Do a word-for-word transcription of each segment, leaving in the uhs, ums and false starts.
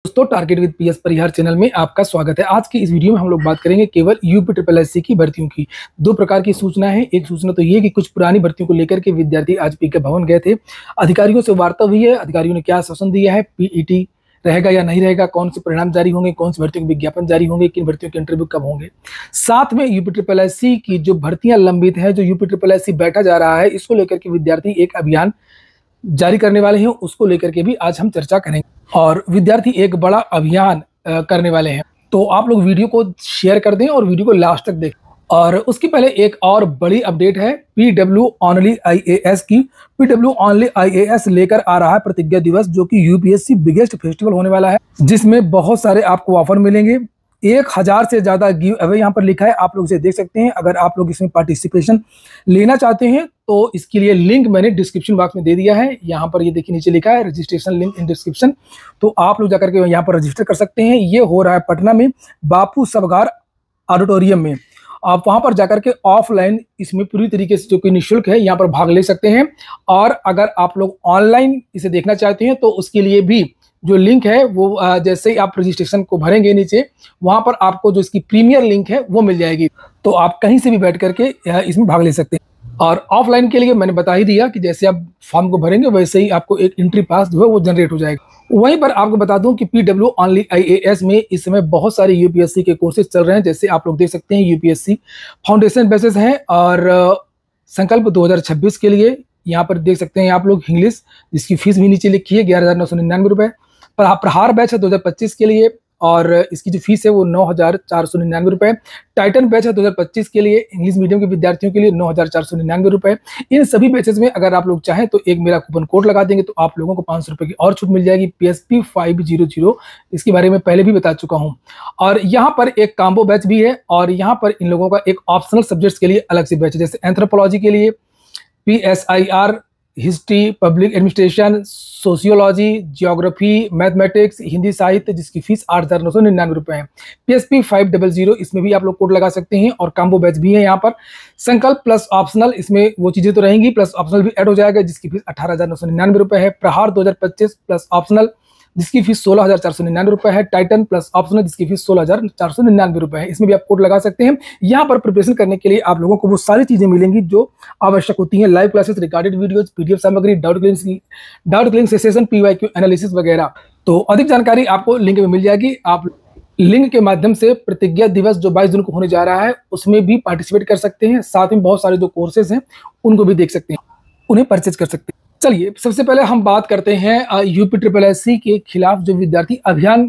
दोस्तों, target with PS Parihar channel में आपका स्वागत है। आज की इस वीडियो में हम लोग बात करेंगे केवल यूपी ट्रिपल एससी की भर्तियों की। दो प्रकार की सूचना है। एक सूचना तो ये कि कुछ पुरानी भर्तियों को लेकर के विद्यार्थी आज पीके भवन गए थे, अधिकारियों से वार्ता हुई है, अधिकारियों ने क्या आश्वासन दिया है, पीईटी रहेगा या नहीं रहेगा, कौन से परिणाम जारी होंगे, कौन सी भर्तियों के विज्ञापन जारी होंगे, किन भर्तियों के इंटरव्यू कब होंगे। साथ में यूपी ट्रिपल एससी की जो भर्तियां लंबित है, जो यूपी ट्रिपल एससी बैठा जा रहा है, इसको लेकर के विद्यार्थी एक अभियान जारी करने वाले हैं, उसको लेकर के भी आज हम चर्चा करेंगे। और विद्यार्थी एक बड़ा अभियान करने वाले हैं, तो आप लोग वीडियो को शेयर कर दें और वीडियो को लास्ट तक देखें। और उसके पहले एक और बड़ी अपडेट है पीडब्ल्यू ओनली आईएएस की। पीडब्ल्यू ओनली आईएएस लेकर आ रहा है प्रतिज्ञा दिवस, जो कि यूपीएससी बिगेस्ट फेस्टिवल होने वाला है, जिसमें बहुत सारे आपको ऑफर मिलेंगे। एक हजार से ज्यादा गिव अवे यहाँ पर लिखा है, आप लोग इसे देख सकते हैं। अगर आप लोग इसमें पार्टिसिपेशन लेना चाहते हैं तो इसके लिए लिंक मैंने डिस्क्रिप्शन बॉक्स में दे दिया है। यहाँ पर ये देखिए नीचे लिखा है रजिस्ट्रेशन लिंक इन डिस्क्रिप्शन, तो आप लोग जाकर के यहाँ पर रजिस्टर कर सकते हैं। ये हो रहा है पटना में बापू सभागार ऑडिटोरियम में। आप वहाँ पर जाकर के ऑफलाइन इसमें पूरी तरीके से जो कि निःशुल्क है यहाँ पर भाग ले सकते हैं। और अगर आप लोग ऑनलाइन इसे देखना चाहते हैं तो उसके लिए भी जो लिंक है वो जैसे ही आप रजिस्ट्रेशन को भरेंगे नीचे, वहां पर आपको जो इसकी प्रीमियर लिंक है वो मिल जाएगी, तो आप कहीं से भी बैठ करके इसमें भाग ले सकते हैं। और ऑफलाइन के लिए मैंने बता ही दिया कि जैसे आप फॉर्म को भरेंगे वैसे ही आपको एक एंट्री पास जो है वो जनरेट हो जाएगा। वहीं पर आपको बता दूं कि पीडब्ल्यू ओनली आईएएस में इस समय बहुत सारे यूपीएससी के कोर्सेज चल रहे हैं। जैसे आप लोग देख सकते हैं यूपीएससी फाउंडेशन बेसिस हैं, और संकल्प दो हजार छब्बीस के लिए यहाँ पर देख सकते हैं आप लोग इंग्लिश, जिसकी फीस भी नीचे लिखी है ग्यारह हजार नौ सौ निन्यानवे रुपए। प्रहार बैच है दो हजार पच्चीस के लिए, और इसकी जो फीस है वो नौ हजार चार सौ निन्यानवे रुपए। टाइटन बैच है दो हजार पच्चीस के लिए, इंग्लिश मीडियम के विद्यार्थियों के लिए नौ हजार चार सौ निन्यानवे रुपए। इन सभी बैचेस में अगर आप लोग चाहें तो एक मेरा कूपन कोड लगा देंगे तो आप लोगों को पाँच सौ रुपए की और छूट मिल जाएगी, पीएसपी फाइव जीरो जीरो। इसके बारे में पहले भी बता चुका हूँ। और यहाँ पर एक काम्बो बैच भी है, और यहाँ पर इन लोगों का एक ऑप्शनल सब्जेक्ट्स के लिए अलग से बैच है, जैसे एंथ्रोपोलॉजी के लिए P S I R, history, public administration, sociology, geography, mathematics, Hindi साहित्य, जिसकी फीस आठ हजार नौ सौ निन्यानवे रुपए है। पीएसपी फाइव डबल जीरो, इसमें भी आप लोग कोड लगा सकते हैं। और काम्बो बैच भी है यहाँ पर। संकल्प प्लस ऑप्शनल, इसमें वो चीजें तो रहेंगी, प्लस ऑप्शनल भी ऐड हो जाएगा, जिसकी फीस अठारह हजार नौ सौ निन्यानवे रुपए है। प्रहार दो हजार पच्चीस प्लस ऑप्शनल, जिसकी फीस सोलह हजार चार सौ निन्यानवे रुपए है। टाइटन प्लस ऑप्शनल, जिसकी फीस सोलह हजार चार सौ निन्यानवे रुपए है। इसमें भी आप कोड लगा सकते हैं। यहाँ पर प्रिपरेशन करने के लिए आप लोगों को वो सारी चीजें मिलेंगी जो आवश्यक होती हैं, live classes, recorded videos, PDF सामग्री, doubt clearing doubt clearing session, PYQ analysis वगैरह। तो अधिक जानकारी आपको लिंक में मिल जाएगी। आप लिंक के माध्यम से प्रतिज्ञा दिवस जो बाईस जून को होने जा रहा है उसमें भी पार्टिसिपेट कर सकते हैं। साथ में बहुत सारे जो कोर्सेज हैं उनको भी देख सकते हैं, उन्हें परचेज कर सकते हैं। चलिए, सबसे पहले हम बात करते हैं यूपी ट्रिपल एससी के खिलाफ जो विद्यार्थी अभियान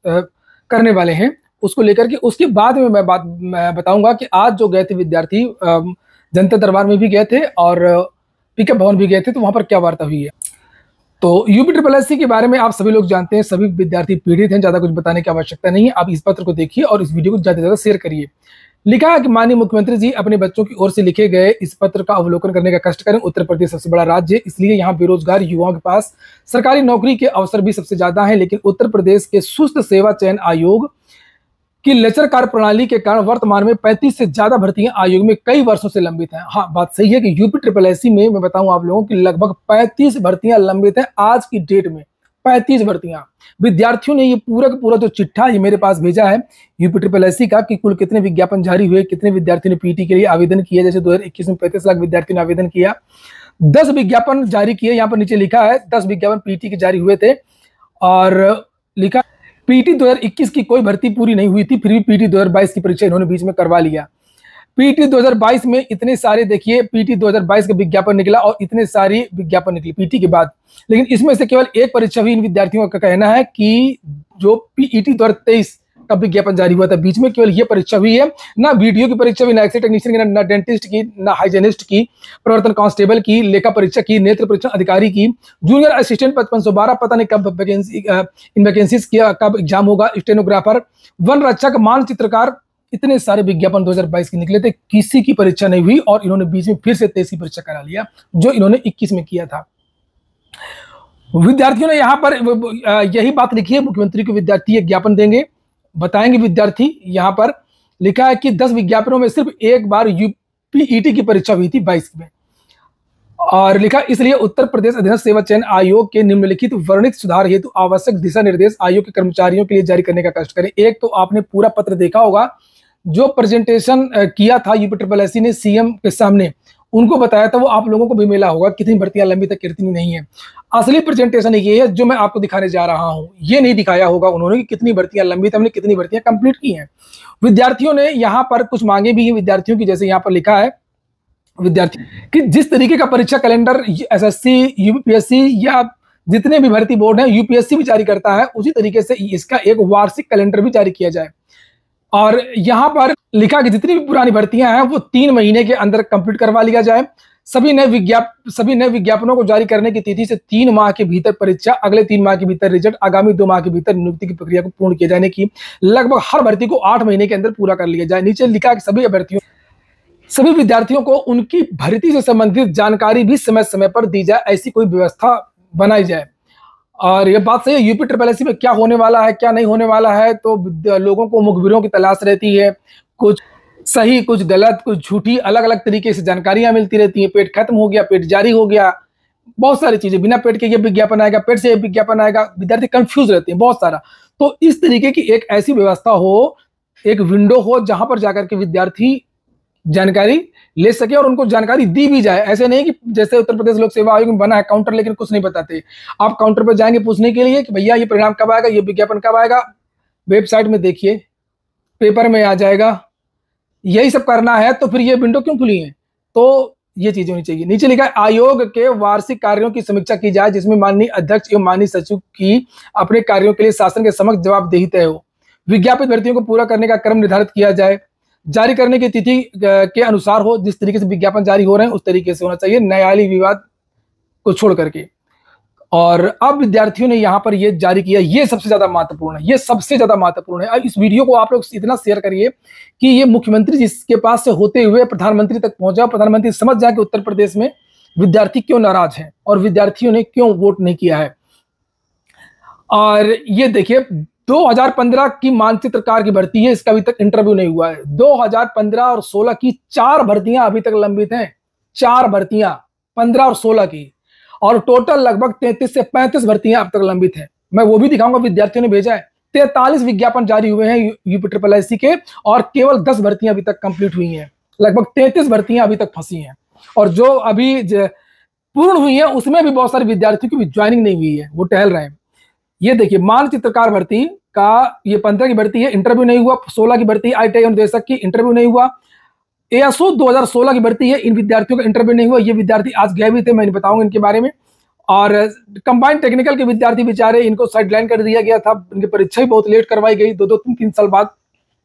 करने वाले हैं उसको लेकर के। उसके बाद में मैं बात मैं बताऊंगा कि आज जो गए थे विद्यार्थी जनता दरबार में भी गए थे और पीके भवन भी गए थे, तो वहां पर क्या वार्ता हुई है। तो यूपी ट्रिपल एससी के बारे में आप सभी लोग जानते हैं, सभी विद्यार्थी पीड़ित हैं, ज्यादा कुछ बताने की आवश्यकता नहीं है। आप इस पत्र को देखिए और इस वीडियो को ज्यादा से ज्यादा शेयर करिए। लिखा है कि माननीय मुख्यमंत्री जी अपने बच्चों की ओर से लिखे गए इस पत्र का अवलोकन करने का कष्ट करें। उत्तर प्रदेश सबसे बड़ा राज्य है, इसलिए यहाँ बेरोजगार युवाओं के पास सरकारी नौकरी के अवसर भी सबसे ज्यादा हैं, लेकिन उत्तर प्रदेश के सुस्त सेवा चयन आयोग की लेचर कार्य प्रणाली के कारण वर्तमान में पैंतीस से ज्यादा भर्तियां आयोग में कई वर्षों से लंबित हैं। हाँ, बात सही है कि यूपी ट्रिपल एससी में मैं बताऊं आप लोगों की लगभग पैंतीस भर्तियां लंबित हैं। आज की डेट में पैंतीस भर्तियां। विद्यार्थियों ने ये पूरा का पूरा जो चिट्ठा ये मेरे पास भेजा है यूपी ट्रिपल एससी का, कि कुल कितने विज्ञापन जारी हुए, कितने विद्यार्थियों ने पीटी के लिए आवेदन किया। जैसे दो हजार इक्कीस में पैंतीस लाख विद्यार्थियों ने आवेदन किया, दस विज्ञापन जारी किए। यहाँ पर नीचे लिखा है दस विज्ञापन पीटी के जारी हुए थे, और लिखा पीटी दो हजार इक्कीस की कोई भर्ती पूरी नहीं हुई थी, फिर भी पीटी दो हजार बाईस की परीक्षा इन्होंने बीच में करवा लिया। पीटी दो हजार बाईस में इतने सारे, देखिए पीटी दो हजार बाईस का विज्ञापन निकला और इतने सारे विज्ञापन निकले पीटी के बाद, लेकिन इसमें से केवल एक परीक्षा भी इन विद्यार्थियों का कहना है कि जो पीईटी दो हजार तेईस का विज्ञापन जारी हुआ था, बीच में केवल ये परीक्षा हुई है। ना वीडियो की परीक्षा हुई, ना एक्स-रे टेक्नीशियन की, ना डेंटिस्ट की, ना हाइजेनिस्ट की, प्रवर्तन कांस्टेबल की, लेखा परीक्षा की, नेत्र परीक्षण अधिकारी की, जूनियर असिस्टेंट पचपन सौ बारह, पता नहीं कब वैकेंसी इन वैकेंसीज किया, कब एग्जाम होगा, स्टेनोग्राफर, वन रक्षक, मानचित्रकार, इतने सारे विज्ञापन दो हजार बाईस के निकले थे, किसी की परीक्षा नहीं हुई। और इन्होंने बीच में फिर से तेईस की परीक्षा करा लिया जो इन्होंने इक्कीस में किया था। विद्यार्थियों ने यहाँ पर यही बात लिखी है, मुख्यमंत्री को विद्यार्थी एक ज्ञापन देंगे, बताएंगे विद्यार्थी। यहाँ पर लिखा है कि दस विज्ञापनों में सिर्फ एक बार यूपीईटी की परीक्षा हुई थी बाईस में, और लिखा, इसलिए उत्तर प्रदेश अधीनस्थ सेवा चयन आयोग के निम्नलिखित वर्णित सुधार हेतु आवश्यक दिशा निर्देश आयोग के कर्मचारियों के लिए जारी करने का कष्ट करें। एक तो आपने पूरा पत्र देखा होगा, जो प्रेजेंटेशन किया था यूपी ट्रिपल एस सी ने सीएम के सामने, उनको बताया था, वो आप लोगों को भी मिला होगा कितनी भर्तियां लंबी तक कितनी नहीं है। असली प्रेजेंटेशन ये है जो मैं आपको दिखाने जा रहा हूं। ये नहीं दिखाया होगा उन्होंने कि कितनी भर्तियां लंबी तक, हमने कितनी भर्तियां कंप्लीट की हैं। विद्यार्थियों ने यहाँ पर कुछ मांगे भी हैं विद्यार्थियों की, जैसे यहाँ पर लिखा है विद्यार्थी कि जिस तरीके का परीक्षा कैलेंडर एसएससी, यूपीएससी या जितने भी भर्ती बोर्ड हैं, यूपीएससी भी जारी करता है, उसी तरीके से इसका एक वार्षिक कैलेंडर भी जारी किया जाए। और यहाँ पर लिखा कि जितनी भी पुरानी भर्तियां हैं वो तीन महीने के अंदर कंप्लीट करवा लिया जाए। सभी नए विज्ञाप सभी नए विज्ञापनों को जारी करने की तिथि से तीन माह के भीतर परीक्षा, अगले तीन माह के भीतर रिजल्ट, आगामी दो माह के भीतर नियुक्ति की प्रक्रिया को पूर्ण किए जाने की, लगभग हर भर्ती को आठ महीने के अंदर पूरा कर लिया जाए। नीचे लिखा कि सभी अभ्यर्थियों सभी विद्यार्थियों को उनकी भर्ती से संबंधित जानकारी भी समय समय पर दी जाए, ऐसी कोई व्यवस्था बनाई जाए। और ये बात सही है, यूपी ट्रिपल एस सी में क्या होने वाला है क्या नहीं होने वाला है, तो लोगों को मुखबिरों की तलाश रहती है, कुछ सही कुछ गलत कुछ झूठी अलग अलग तरीके से जानकारियां मिलती रहती हैं। पेट खत्म हो गया, पेट जारी हो गया, बहुत सारी चीजें, बिना पेट के ये विज्ञापन आएगा, पेट से ये विज्ञापन आएगा, विद्यार्थी कंफ्यूज रहते हैं बहुत सारा। तो इस तरीके की एक ऐसी व्यवस्था हो, एक विंडो हो जहां पर जाकर के विद्यार्थी जानकारी ले सके और उनको जानकारी दी भी जाए। ऐसे नहीं कि जैसे उत्तर प्रदेश लोक सेवा आयोग में बना है काउंटर, लेकिन कुछ नहीं बताते। आप काउंटर पर जाएंगे पूछने के लिए कि भैया ये परिणाम कब आएगा, ये विज्ञापन कब आएगा, वेबसाइट में देखिए, पेपर में आ जाएगा, यही सब करना है, तो फिर ये विंडो क्यों खुली है? तो ये चीजें होनी चाहिए। नीचे लिखा है, आयोग के वार्षिक कार्यों की समीक्षा की जाए, जिसमें माननीय अध्यक्ष एवं माननीय सचिव की अपने कार्यों के लिए शासन के समक्ष जवाबदेही तय हो। विज्ञापित भर्तियों को पूरा करने का क्रम निर्धारित किया जाए, जारी करने की तिथि के अनुसार हो, जिस तरीके से विज्ञापन जारी हो रहे हैं उस तरीके से होना चाहिए, न्यायालय विवाद को छोड़ करके। और अब विद्यार्थियों ने यहाँ पर ये जारी किया, ये सबसे ज्यादा महत्वपूर्ण है, ये सबसे ज्यादा महत्वपूर्ण है। अब इस वीडियो को आप लोग इतना शेयर करिए कि ये मुख्यमंत्री जिसके पास से होते हुए प्रधानमंत्री तक पहुंच जाए, प्रधानमंत्री समझ जाए कि उत्तर प्रदेश में विद्यार्थी क्यों नाराज हैं और विद्यार्थियों ने क्यों वोट नहीं किया है। और ये देखिए, दो हज़ार पंद्रह की मानचित्रकार की भर्ती है, इसका अभी तक इंटरव्यू नहीं हुआ है। दो हज़ार पंद्रह और सोलह की चार भर्तियां अभी तक लंबित हैं, चार भर्तियां पंद्रह और सोलह की, और टोटल लगभग तैंतीस से पैंतीस भर्तियां अब तक लंबित हैं। मैं वो भी दिखाऊंगा, विद्यार्थियों ने भेजा है। तैंतालीस विज्ञापन जारी हुए हैं यूपी ट्रिपल एस सी के, और केवल दस भर्तियां अभी तक कंप्लीट हुई हैं। लगभग तैंतीस भर्तियां अभी तक फंसी हैं, और जो अभी पूर्ण हुई है उसमें भी बहुत सारे विद्यार्थियों की भी ज्वाइनिंग नहीं हुई है, वो टहल रहे हैं। ये देखिए, मानचित्रकार भर्ती का ये पंद्रह की भर्ती है, इंटरव्यू नहीं हुआ। सोलह की भर्ती आईटीआई अनुदेशक की, इंटरव्यू नहीं हुआ। एएसओ दो हज़ार सोलह की भर्ती है, इन विद्यार्थियों का इंटरव्यू नहीं हुआ। ये विद्यार्थी आज गए भी थे, मैं बताऊंगा इनके बारे में। और कंबाइंड टेक्निकल के विद्यार्थी बेचारे, इनको साइडलाइन कर दिया गया था, इनकी परीक्षा भी बहुत लेट करवाई गई, दो दो तीन तीन साल बाद।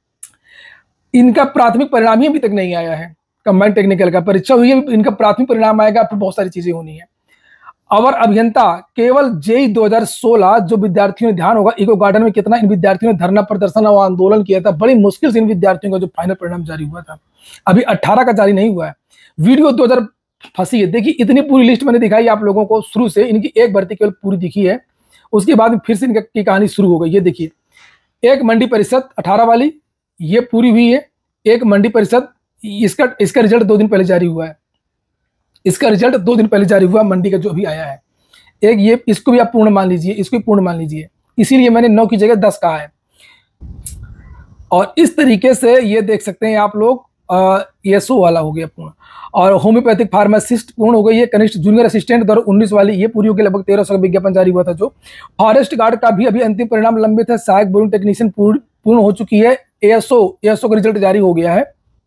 इनका प्राथमिक परिणाम ही अभी तक नहीं आया है। कंबाइंड टेक्निकल का परीक्षा हुई है, इनका प्राथमिक परिणाम आएगा, फिर बहुत सारी चीजें होनी है। अवर अभियंता केवल जेई दो हज़ार सोलह, जो विद्यार्थियों ने ध्यान होगा इको गार्डन में कितना इन विद्यार्थियों ने धरना प्रदर्शन और आंदोलन किया था। बड़ी मुश्किल से इन विद्यार्थियों का जो फाइनल परिणाम जारी हुआ था, अभी अठारह का जारी नहीं हुआ है। वीडियो दो हज़ार फंसी है, देखिए इतनी पूरी लिस्ट मैंने दिखाई आप लोगों को शुरू से। इनकी एक भर्ती केवल पूरी दिखी है, उसके बाद फिर से इनकी कहानी शुरू हो गई। ये देखिए, एक मंडी परिषद अठारह वाली ये पूरी हुई है। एक मंडी परिषद, इसका इसका रिजल्ट दो दिन पहले जारी हुआ है। इसका रिजल्ट दो दिन पहले जारी हुआ मंडी का जो भी आया है। एक ये, इसको भी आप पूर्ण मान लीजिए, इसको भी पूर्ण मान लीजिए, इसीलिए मैंने नौ की जगह दस कहा है। और इस तरीके से ये देख सकते हैं आप लोग, एएसओ वाला हो गया पूर्ण, और होम्योपैथिक फार्मासिस्ट पूर्ण हो गई है। कनिष्ठ जूनियर असिस्टेंट दो हज़ार उन्नीस वाली ये पूरी हो गई, लगभग तेरह सौ का विज्ञापन जारी हुआ था। जो फॉरेस्ट गार्ड का भी अभी अंतिम परिणाम लंबित है। सहायक बोरिंग टेक्नीशियन पूर्ण पूर्ण हो चुकी है। एएसओ एएसओ का रिजल्ट जारी हो गया है।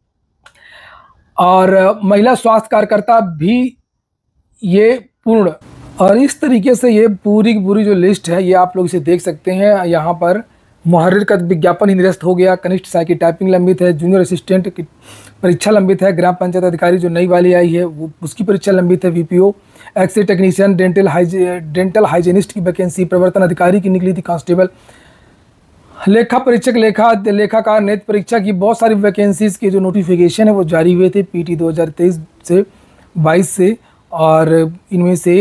और महिला स्वास्थ्य कार्यकर्ता भी ये पूर्ण। और इस तरीके से ये पूरी की पूरी जो लिस्ट है, ये आप लोग इसे देख सकते हैं। यहाँ पर मुहर्रिर का विज्ञापन ही निरस्त हो गया। कनिष्ठ सहायक की टाइपिंग लंबित है। जूनियर असिस्टेंट की परीक्षा लंबित है। ग्राम पंचायत अधिकारी जो नई वाली आई है वो उसकी परीक्षा लंबित है। वीपीओ, एक्सरे टेक्नीशियन, डेंटल हाइजे डेंटल हाइजीनिस्ट की वैकेंसी, प्रवर्तन अधिकारी की निकली थी, कांस्टेबल, लेखा परीक्षक, लेखा लेखाकार, नेत्र परीक्षा की बहुत सारी वैकेंसीज के जो नोटिफिकेशन है वो जारी हुए थे पीटी दो हज़ार तेईस से बाईस से। और इनमें से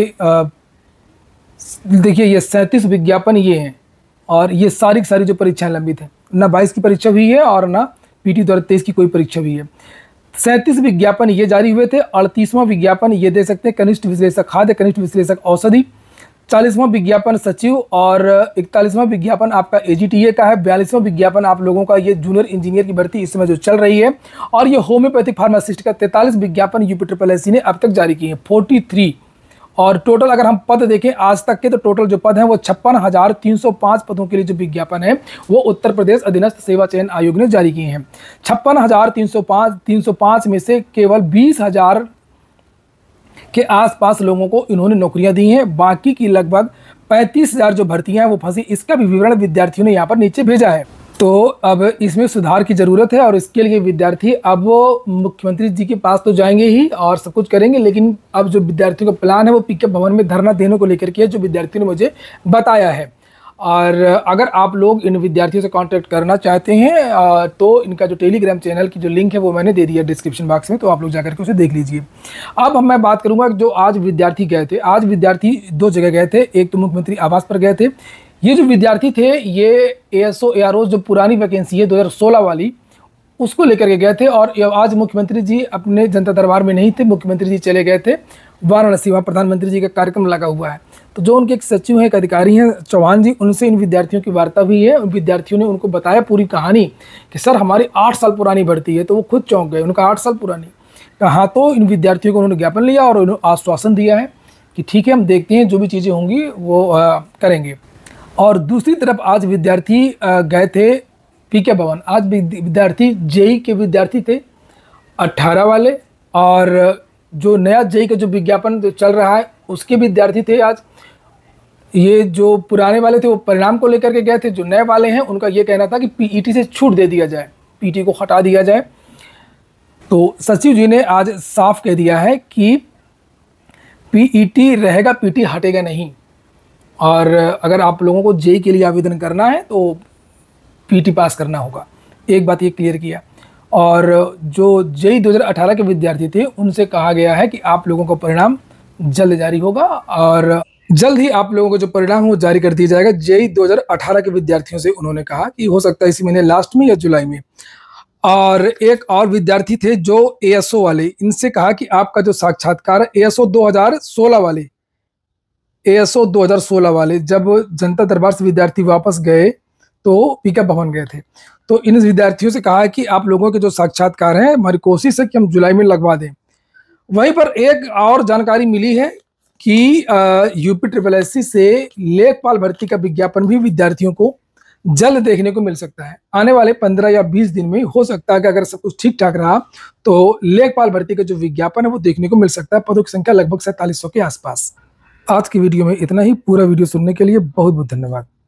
देखिए ये सैंतीस विज्ञापन ये हैं, और ये सारी की सारी जो परीक्षाएं लंबित हैं। ना बाईस की परीक्षा हुई है और ना पीटी दो हज़ार तेईस की कोई परीक्षा हुई है। सैंतीस विज्ञापन ये जारी हुए थे। अड़तीसवां विज्ञापन ये दे सकते हैं कनिष्ठ विश्लेषक खाद्य, कनिष्ठ विश्लेषक औषधि। चालीसवां विज्ञापन सचिव और इकतालीसवां विज्ञापन आपका एजीटीए का है। बयालीसवां विज्ञापन आप लोगों का ये जूनियर इंजीनियर की भर्ती इस समय जो चल रही है, और ये होम्योपैथिक फार्मासिस्ट का तैंतालीस विज्ञापन यूपी ट्रिपल एस सी ने अब तक जारी किए हैं, तैंतालीस। और टोटल अगर हम पद देखें आज तक के, तो टोटल जो पद हैं वो छप्पन हजार तीन सौ पाँच पदों के लिए जो विज्ञापन है वो उत्तर प्रदेश अधीनस्थ सेवा चयन आयोग ने जारी किए हैं। छप्पन हजार तीन सौ पाँच तीन सौ पाँच में से केवल बीस हजार के आसपास लोगों को इन्होंने नौकरियां दी हैं। बाकी की लगभग पैंतीस हजार जो भर्तियां हैं वो फंसी। इसका भी विवरण विद्यार्थियों ने यहाँ पर नीचे भेजा है। तो अब इसमें सुधार की ज़रूरत है और इसके लिए विद्यार्थी अब वो मुख्यमंत्री जी के पास तो जाएंगे ही और सब कुछ करेंगे, लेकिन अब जो विद्यार्थियों का प्लान है वो पीके भवन में धरना देने को लेकर के है, जो विद्यार्थियों ने मुझे बताया है। और अगर आप लोग इन विद्यार्थियों से कांटेक्ट करना चाहते हैं तो इनका जो टेलीग्राम चैनल की जो लिंक है वो मैंने दे दिया डिस्क्रिप्शन बॉक्स में, तो आप लोग जाकर के उसे देख लीजिए। अब मैं बात करूंगा जो आज विद्यार्थी गए थे। आज विद्यार्थी दो जगह गए थे, एक तो मुख्यमंत्री आवास पर गए थे। ये जो विद्यार्थी थे ये एएसओ एआरओ जो पुरानी वैकेंसी है दो हज़ार सोलह वाली, उसको लेकर के गए थे। और आज मुख्यमंत्री जी अपने जनता दरबार में नहीं थे, मुख्यमंत्री जी चले गए थे वाराणसी, वहाँ प्रधानमंत्री जी का कार्यक्रम लगा हुआ है। तो जो उनके एक सचिव हैं, एक अधिकारी हैं चौहान जी, उनसे इन विद्यार्थियों की वार्ता हुई है। उन विद्यार्थियों ने उनको बताया पूरी कहानी कि सर हमारी आठ साल पुरानी भर्ती है। तो वो खुद चौंक गए, उनका आठ साल पुरानी कहा। तो इन विद्यार्थियों को उन्होंने ज्ञापन लिया और उन्होंने आश्वासन दिया है कि ठीक है हम देखते हैं, जो भी चीज़ें होंगी वो आ, करेंगे। और दूसरी तरफ आज विद्यार्थी गए थे पीके भवन। आज विद्यार्थी जेई के विद्यार्थी थे अट्ठारह वाले, और जो नया जेई का जो विज्ञापन जो चल रहा है उसके विद्यार्थी थे आज। ये जो पुराने वाले थे वो परिणाम को लेकर के गए थे, जो नए वाले हैं उनका ये कहना था कि पीईटी से छूट दे दिया जाए, पीटी को हटा दिया जाए। तो सचिव जी ने आज साफ कह दिया है कि पीईटी रहेगा, पीटी हटेगा नहीं। और अगर आप लोगों को जेई के लिए आवेदन करना है तो पीटी पास करना होगा, एक बात ये क्लियर किया। और जो जेई दो हज़ार अठारह के विद्यार्थी थे उनसे कहा गया है कि आप लोगों का परिणाम जल्द जारी होगा और जल्द ही आप लोगों को जो परिणाम वो जारी कर दिया जाएगा। जेई दो हज़ार अठारह के विद्यार्थियों से उन्होंने कहा कि हो सकता है इसी महीने लास्ट में या जुलाई में। और एक और विद्यार्थी थे जो एएसओ वाले, इनसे कहा कि आपका जो साक्षात्कार है एएसओ दो हज़ार सोलह वाले एएसओ दो हज़ार सोलह वाले जब जनता दरबार से विद्यार्थी वापस गए तो पीके भवन गए थे, तो इन विद्यार्थियों से कहा कि आप लोगों के जो साक्षात्कार हैं हमारी कोशिश है कि हम जुलाई में लगवा दें। वहीं पर एक और जानकारी मिली है कि यूपी ट्रिपल एस सी से लेखपाल भर्ती का विज्ञापन भी विद्यार्थियों को जल्द देखने को मिल सकता है। आने वाले पंद्रह या बीस दिन में हो सकता है कि अगर सब कुछ ठीक ठाक रहा तो लेखपाल भर्ती का जो विज्ञापन है वो देखने को मिल सकता है। पदों की संख्या लगभग सैंतालीस सौ के आसपास। आज की वीडियो में इतना ही। पूरा वीडियो सुनने के लिए बहुत बहुत धन्यवाद।